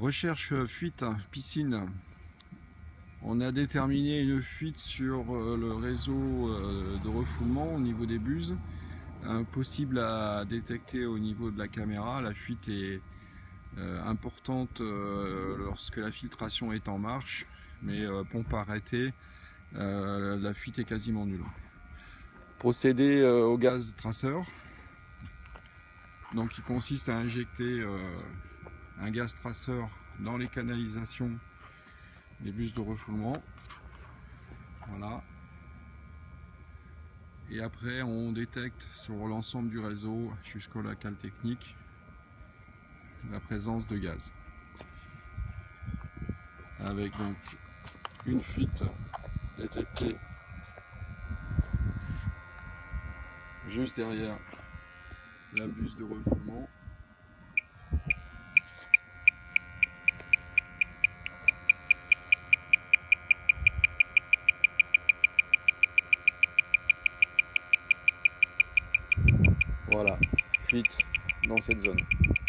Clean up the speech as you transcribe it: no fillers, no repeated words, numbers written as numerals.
Recherche fuite piscine. On a déterminé une fuite sur le réseau de refoulement au niveau des buses, possible à détecter au niveau de la caméra. La fuite est importante lorsque la filtration est en marche, mais pompe arrêtée, la fuite est quasiment nulle. Procéder au gaz traceur, donc qui consiste à injecter un gaz traceur dans les canalisations des bus de refoulement. Voilà. Et après on détecte sur l'ensemble du réseau jusqu'au local technique la présence de gaz. Avec donc une fuite détectée juste derrière la bus de refoulement. Voilà, fuite dans cette zone.